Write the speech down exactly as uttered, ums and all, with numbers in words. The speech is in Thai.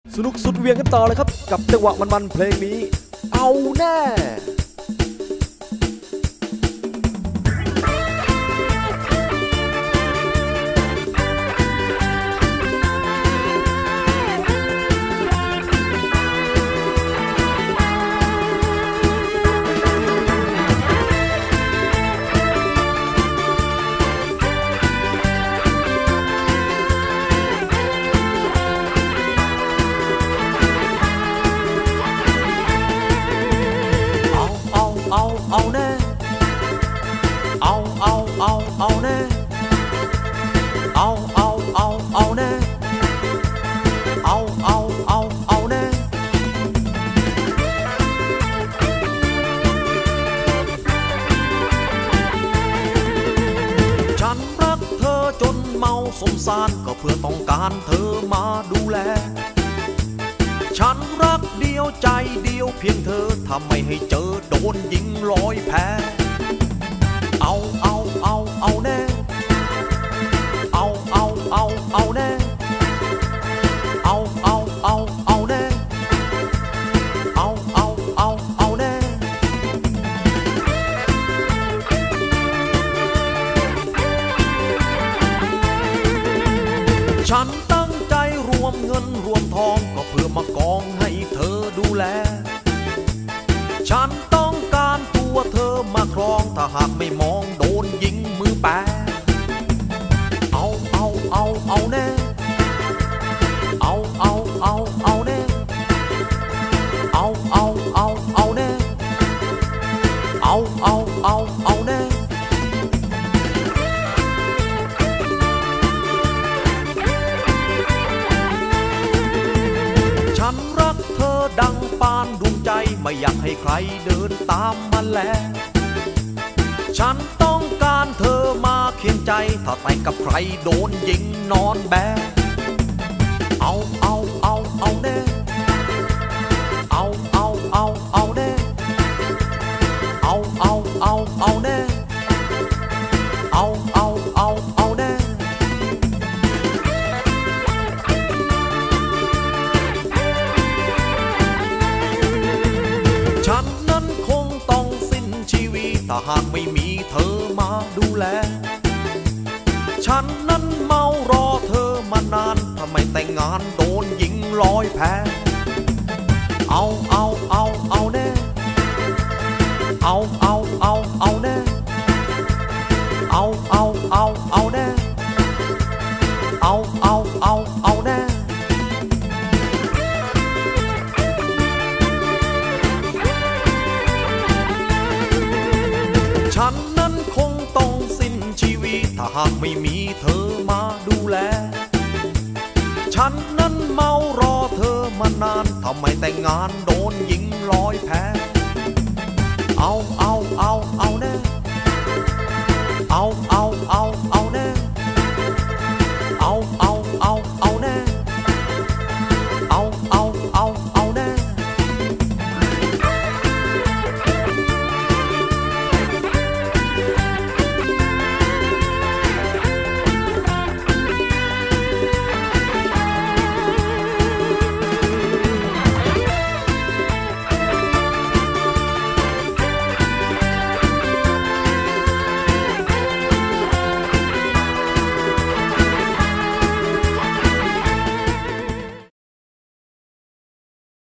สนุกสุดเวียงกันต่อเลยครับกับจังหวะมันๆเพลงนี้เอาแน่เอาแน่เอาเอาเอาเอาแน่เอาเอาเอาเอาแน่เอาเอาเอาเอาแน่ฉันรักเธอจนเมาสมสารก็เพื่อต้องการเธอมาดูแลฉันรักเดียวใจเดียวเพียงเธอทำไม่ให้เจอโดนยิงลอยแพ้เอาเอาเอาเอาแน่เอาเอาเอาเอาแน่เอาเอาเอาเอาแน่เอาเอาเอาเอาแน่ฉันตั้งใจรวมเงินรวมทองก็เพื่อมากองให้เธอดูแลฉันต้องการตัวเธอมาครองถ้าหากไม่มองโดนยิงมือแปะเอาเอาเอาเอาแน่เอาเอาเอาเอาแน่เอาเอาเอาเอาแน่เอาเอาเอาเอาแน่ฉันรักเธอดังปานดวงใจไม่อยากให้ใครเดินตามมาแลฉันต้องการเธอมาเคียงใจถ้าไปกับใครโดนยิงนอนแบเอาเอาเอาเอาแน่เอาเอาเอาเอาแน่เอาเอาเอาเอาแน่เอาเอาเอาเอาแน่ฉันนั้นคงต้องสิ้นชีวิตถ้าหากไม่มีเธอมาดูแลฉันนั้นเมารอเธอมานานทำไมแต่งงานโดนยิงลอยแพ้เอาเอาเอาเอาแน่เอาเอาเอาเอาแน่เอาเอาเอาเอาแน่เอาเอาเอาเอาแน่ฉันนั้นคงต้องสิ้นชีวิตถ้าหากไม่มีเธอมาดูแลฉันนั้นเมารอเธอมานานทำไมแต่งงานโดนยิงลอยแพ้เอาเอาเอาเอาแน่